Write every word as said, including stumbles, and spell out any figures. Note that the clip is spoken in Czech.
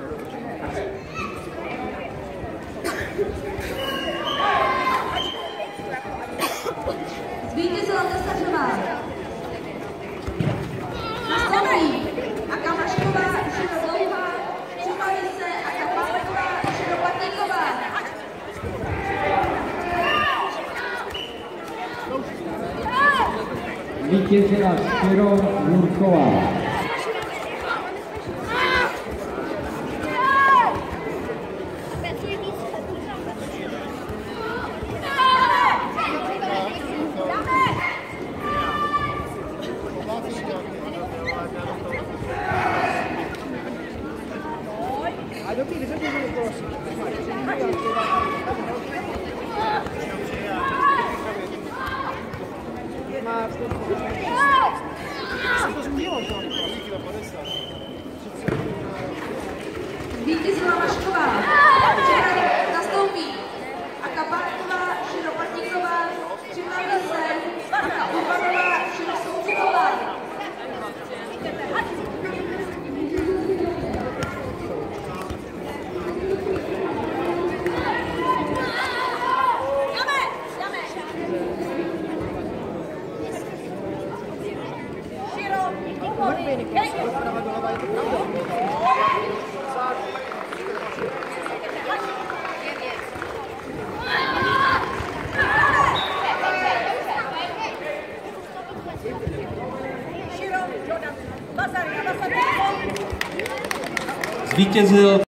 Zvítězila Tesařová. Nastoupí Aka Mašková, Širo Dlouhá, připraví se Aka Páleková, Širo Patníková. Zvítězila Širo Jurková. A do té řady bylo prosím. Zvítězila Mašková. Nastoupí Aka Páleková, Širo Patníková, připraví se Aka Urbanová, Širo Souciková. Zvítězil